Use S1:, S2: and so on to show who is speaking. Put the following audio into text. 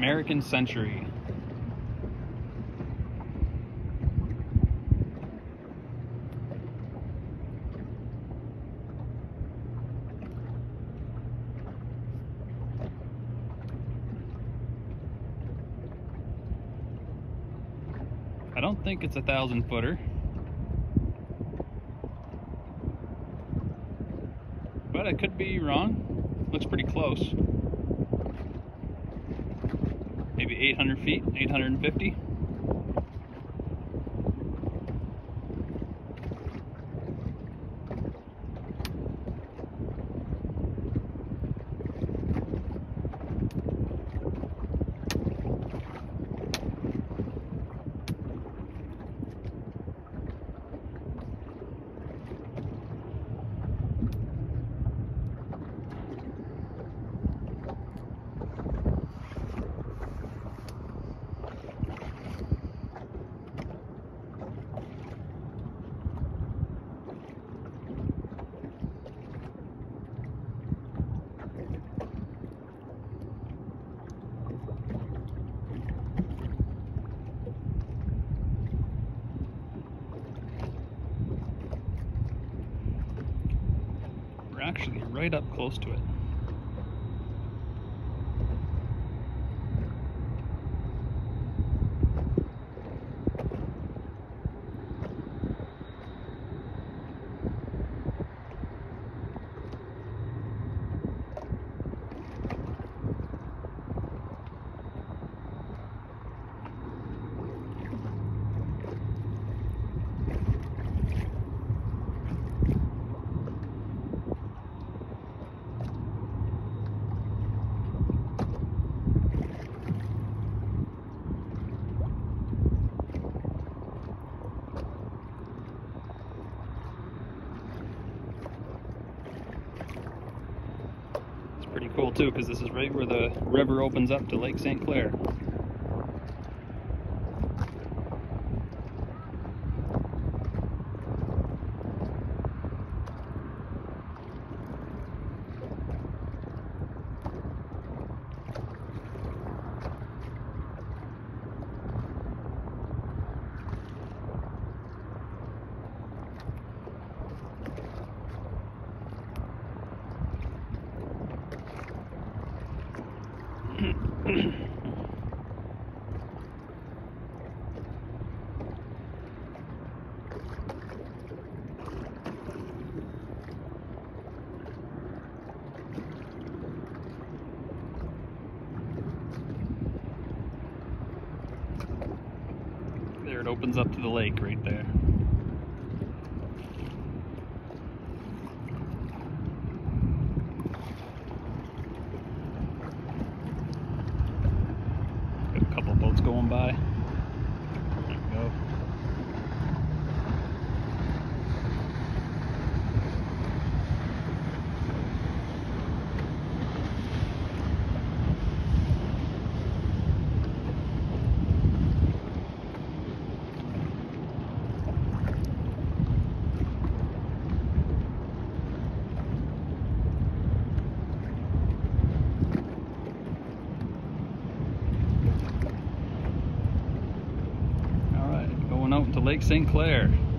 S1: American Century. I don't think it's a 1,000-footer, but I could be wrong. Looks pretty close. Maybe 800 feet, 850. We're actually right up close to it. Pretty cool too, because this is right where the river opens up to Lake St. Clair. There, it opens up to the lake right there. Got a couple boats going by. There we go. Out to Lake St. Clair.